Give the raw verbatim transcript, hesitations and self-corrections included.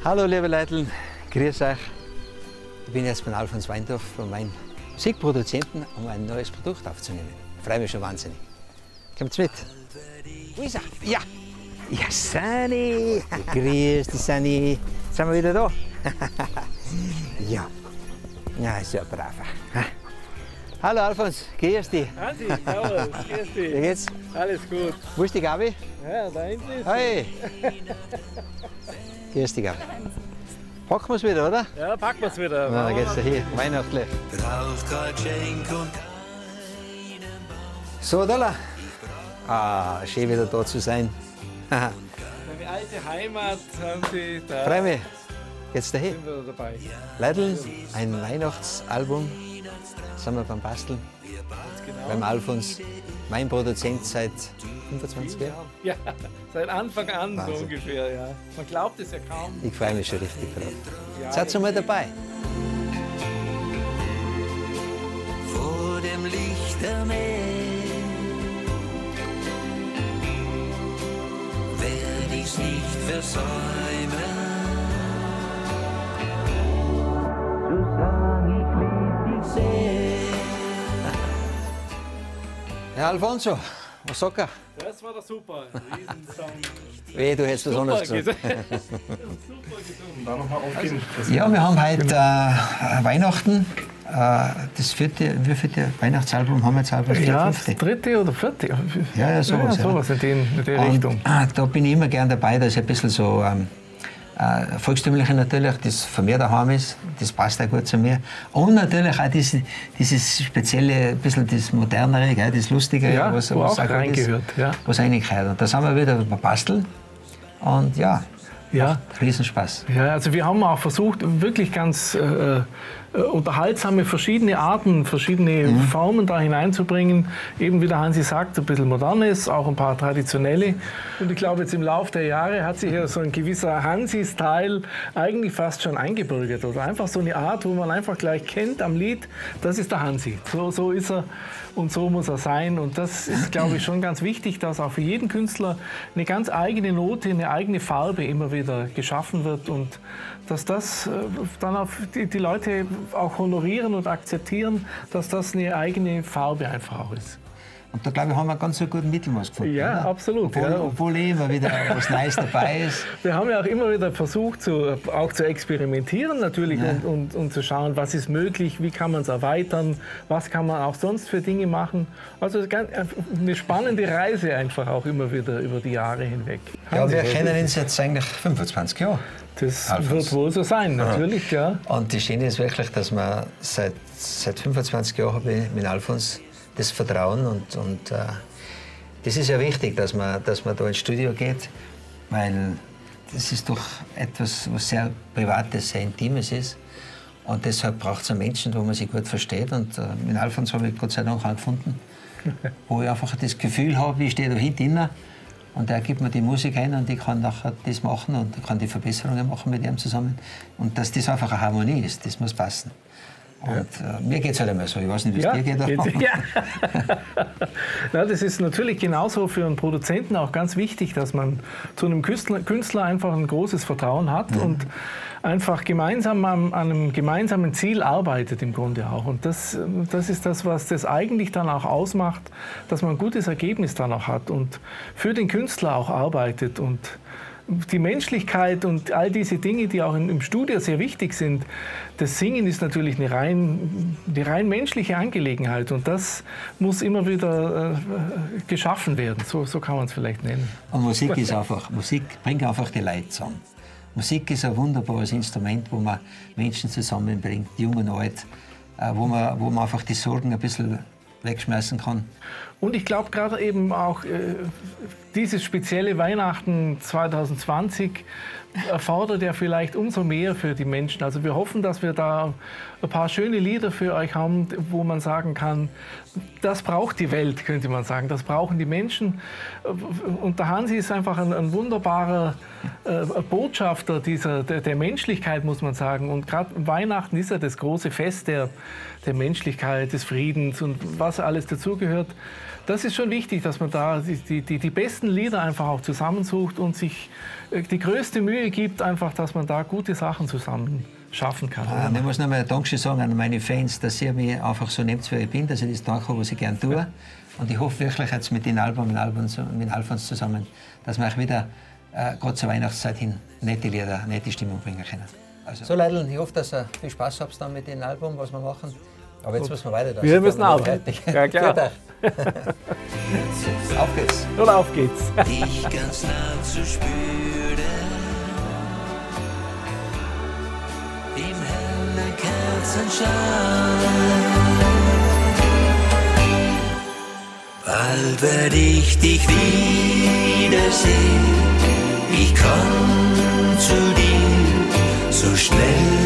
Hallo liebe Leute, grüß euch. Ich bin jetzt bei Alfons Weindorf von meinem Musikproduzenten, um ein neues Produkt aufzunehmen. Ich freue mich schon wahnsinnig. Kommt's mit? Wo ist er? Ja! Ja, Sani! Grüß dich, Sani! Sind wir wieder da? Ja. Ja, ist ja ein braver. Hallo Alfons, grüß dich. Hansi, servus, grüß dich. Wie geht's? Alles gut. Wo ist die Gabi? Ja, da hinten ist sie. Hey! Grüß dich, Gabi. Packen wir es wieder, oder? Ja, packen wir es wieder. Na, dann geht's ja hier, weihnachtlich. So, Dalla. Ah, schön wieder da zu sein. Meine alte Heimat haben Sie da. Freu mich. Geht's dahin? Sind wir dabei. Leideln, ein Weihnachtsalbum. Sind wir beim Basteln. Genau. Beim Alfons, mein Produzent seit fünfundzwanzig Jahren. Ja, seit Anfang an Wahnsinn. so ungefähr, ja. Man glaubt es ja kaum. Ich freue mich schon richtig drauf. Ja, Seid ihr mal dabei? Vor dem Lichtermeer werd ich's nicht versäumen. So sag ich lieb dich sehr. Ja, Alfonso, was sagt er? Das war doch super. Riesensong. Weh, du hättest was anderes Super gesagt. gesungen. Ja, wir haben heute äh, Weihnachten. Äh, das vierte, wie vierte Weihnachtsalbum haben wir jetzt? Das Ja, das fünfte? dritte oder vierte. Ja, ja, sowas, Ja, sowas in, den, in der Und, Richtung. äh, da bin ich immer gern dabei, dass ein bisschen so ähm, äh, Volkstümliche natürlich, das von mir daheim ist, das passt auch gut zu mir. Und natürlich auch diese, dieses spezielle, ein bisschen das Modernere, gell, das Lustige, Ja, was, wo was auch gut reingehört, ist, ja. was reingehört. Und da sind wir wieder beim Basteln. Und ja, Ja. Riesenspaß. Ja, also wir haben auch versucht, wirklich ganz äh, äh, unterhaltsame verschiedene Arten, verschiedene Mhm. Formen da hineinzubringen. Eben wie der Hansi sagt, ein bisschen Modernes, auch ein paar traditionelle. Und ich glaube, jetzt im Laufe der Jahre hat sich ja so ein gewisser Hansi-Style eigentlich fast schon eingebürgert. Oder einfach so eine Art, wo man einfach gleich kennt am Lied, das ist der Hansi. So, so ist er und so muss er sein. Und das ist, glaube ich, schon ganz wichtig, dass auch für jeden Künstler eine ganz eigene Note, eine eigene Farbe immer wieder geschaffen wird und dass das äh, dann auf die, die Leute auch honorieren und akzeptieren, dass das eine eigene Farbe einfach auch ist. Und da glaube ich, haben wir einen ganz so guten Mittelmaß gefunden. Ja, oder? absolut, Obwohl, ja. obwohl eh immer wieder was Neues dabei ist. Wir haben ja auch immer wieder versucht, zu, auch zu experimentieren natürlich Ja. und, und, und zu schauen, was ist möglich, wie kann man es erweitern, was kann man auch sonst für Dinge machen. Also ganz- eine spannende Reise einfach auch immer wieder über die Jahre hinweg. Ja, wir Hansi, kennen uns jetzt eigentlich fünfundzwanzig Jahre. Das Alfons. wird wohl so sein, natürlich, ja. Und das Schöne ist wirklich, dass wir seit, seit fünfundzwanzig Jahren habe ich mit Alfons das Vertrauen und, und äh, das ist ja wichtig, dass man, dass man da ins Studio geht, weil das ist doch etwas, was sehr Privates, sehr Intimes ist. Und deshalb braucht es einen Menschen, wo man sich gut versteht. Und äh, mit Alfons habe ich Gott sei Dank auch gefunden, wo ich einfach das Gefühl habe, ich stehe da hinten und er gibt mir die Musik ein und ich kann nachher das machen und ich kann die Verbesserungen machen mit ihm zusammen. Und dass das einfach eine Harmonie ist, das muss passen. Und äh, mir geht es halt immer so, ich weiß nicht, wie es Ja, dir geht. aber- geht's- ja. Na, das ist natürlich genauso für einen Produzenten auch ganz wichtig, dass man zu einem Künstler, Künstler einfach ein großes Vertrauen hat Mhm. und einfach gemeinsam an, an einem gemeinsamen Ziel arbeitet im Grunde auch. Und das, das ist das, was das eigentlich dann auch ausmacht, dass man ein gutes Ergebnis dann auch hat und für den Künstler auch arbeitet und die Menschlichkeit und all diese Dinge, die auch im im Studio sehr wichtig sind. Das Singen ist natürlich eine rein, eine rein menschliche Angelegenheit und das muss immer wieder äh, geschaffen werden. So, so kann man es vielleicht nennen. Und Musik ist einfach, Musik bringt einfach die Leute zusammen. Musik ist ein wunderbares Instrument, wo man Menschen zusammenbringt, jung und alt, äh, wo man, wo man einfach die Sorgen ein bisschen wegschmeißen kann. Und ich glaube gerade eben auch äh, dieses spezielle Weihnachten zwanzig zwanzig erfordert ja vielleicht umso mehr für die Menschen. Also wir hoffen, dass wir da ein paar schöne Lieder für euch haben, wo man sagen kann, das braucht die Welt, könnte man sagen. Das brauchen die Menschen. Und der Hansi ist einfach ein, ein wunderbarer äh, Botschafter dieser, der, der Menschlichkeit, muss man sagen. Und gerade Weihnachten ist ja das große Fest der, der Menschlichkeit, des Friedens und was alles dazugehört. Das ist schon wichtig, dass man da die, die, die besten Lieder einfach auch zusammensucht und sich die größte Mühe Mühe gibt, einfach, dass man da gute Sachen zusammen schaffen kann. Ähm, ich muss nochmal Dankeschön sagen an meine Fans, dass ihr mich einfach so nehmt, wie ich bin, dass ich das tun kann, was ich gerne tue. Und ich hoffe wirklich jetzt mit den Album, mit, Album, mit Alfons zusammen, dass wir euch wieder äh, gerade zur Weihnachtszeit hin nette Lieder, nette Stimmung bringen können. Also. So Leute, ich hoffe, dass ihr viel Spaß habt dann mit dem Album, was wir machen. Aber jetzt müssen wir weiter. Wir müssen arbeiten. Ja, klar. Auf geht's. Und auf geht's. Dich ganz nah zu spüren, im hellen Kerzenschein. Bald werde ich dich wiedersehen, ich komm zu dir so schnell